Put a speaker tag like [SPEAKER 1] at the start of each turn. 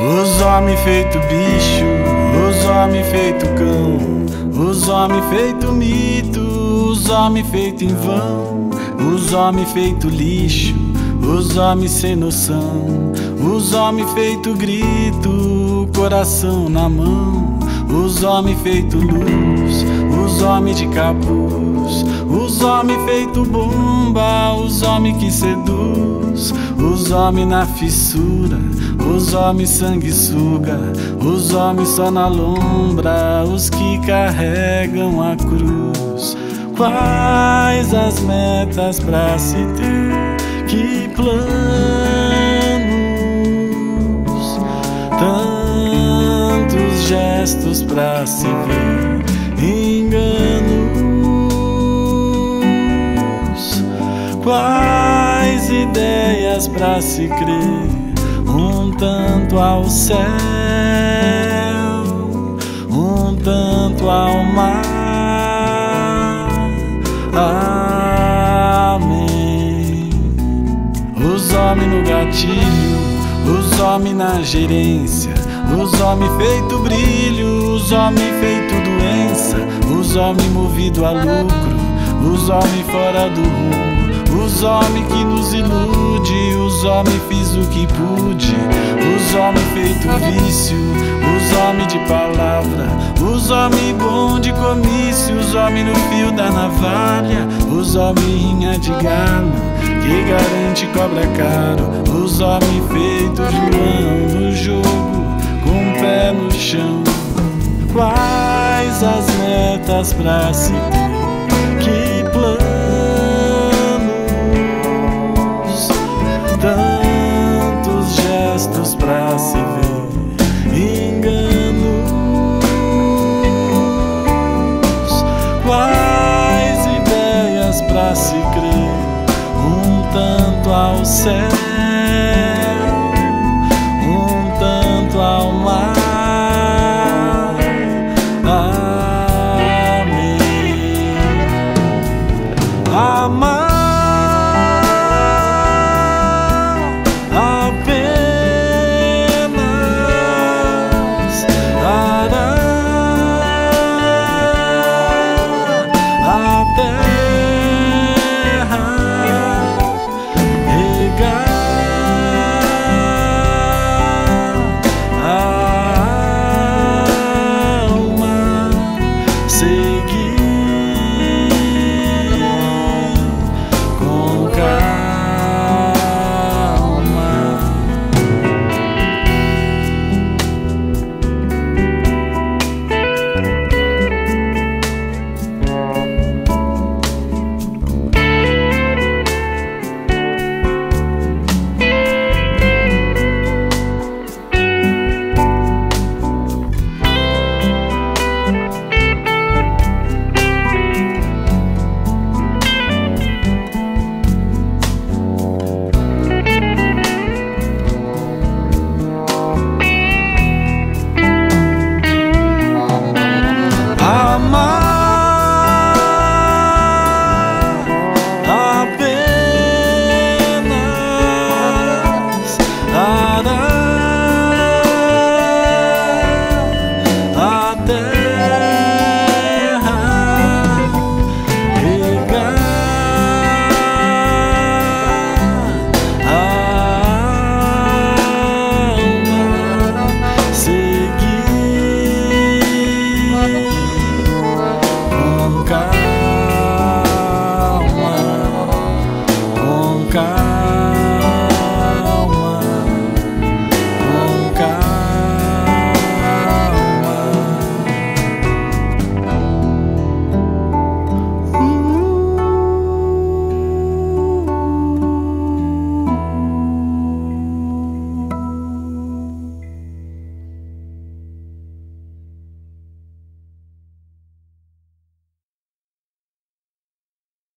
[SPEAKER 1] Os homens feito bicho, os homens feito cão, os homens feito mito, os homens feito em vão, os homens feito lixo, os homens sem noção, os homens feito grito, coração na mão, os homens feito luz, os homens de capuz, os homens feito bomba, os homens que seduz, os homens na fissura, os homens sanguessuga, os homens só na lombra, os que carregam a cruz. Quais as metas pra se ter? Que planos? Tantos gestos pra se ver, enganos. Quais ideias pra se crer? Um tanto ao céu, um tanto ao mar. Amém. Os homens no gatilho, os homens na gerência, os homens feito brilho, os homens feito doença, os homens movido a lucro, os homens fora do rumo, os homens que nos ilude, os homens fiz o que pude, os homens feito vício, os homens de palavra, os homens bom de comício, os homens no fio da navalha, os homens rinha de galo, que garante cobra caro, os homens feito João no jogo, com o pé no chão. Quais as metas pra se ter? Que planos? Tantos gestos pra se ver, enganos. Quais ideias pra se crer? Um tanto ao céu, um tanto ao mar. Amém. Amar apenas, arar a terra, regar a alma, seguir com calma. Apenas arar a terra.